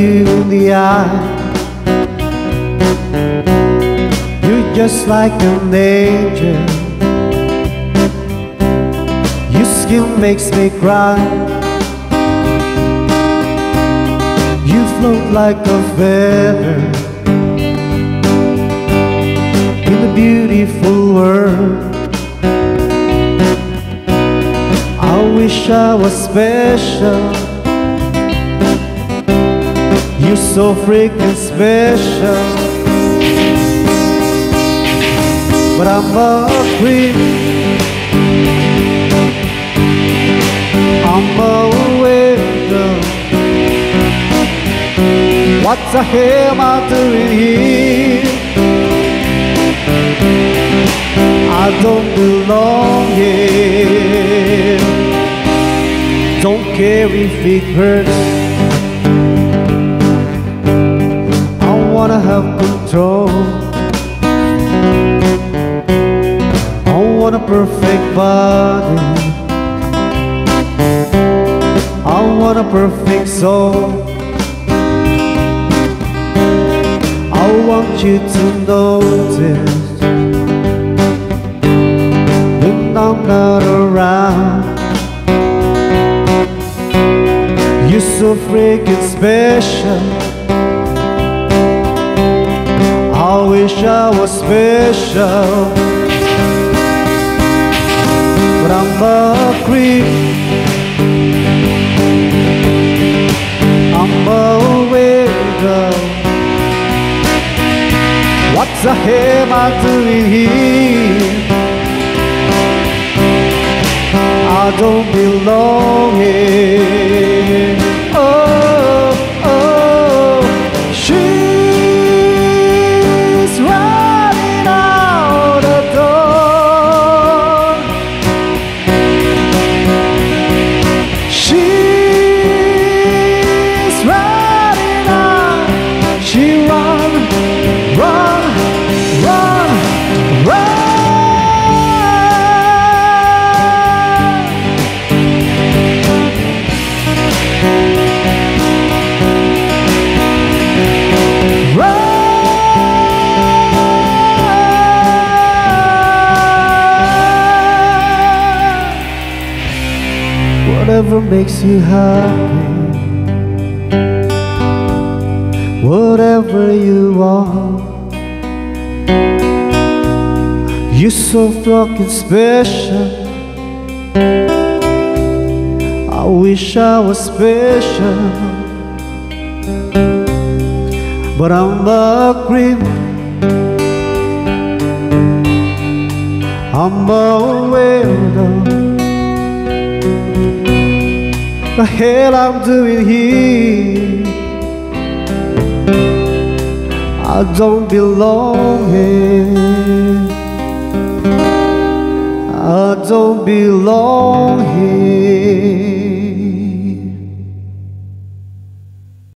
you in the eye. You're just like an angel. Your skin makes me cry. You float like a feather in the beautiful world. I wish I was special. You're so freaking special. But I'm a creep, I'm a weirdo. What the hell am I doing here? I don't belong here. Don't care if it hurts. I wanna have control. I want a perfect body. I want a perfect soul. I want you to notice when I'm not around. You're so freaking special. I wish I was special. But I'm a creep, I'm a weirdo. What the hell am I doing here? I don't belong here. Oh, oh, she's running out the door. She's running out. She run, run, run, run. Whatever makes you happy, whatever you want. You're so fucking special. I wish I was special. But I'm a creep, I'm a weirdo. The hell I'm doing here? I don't belong here. I don't belong here.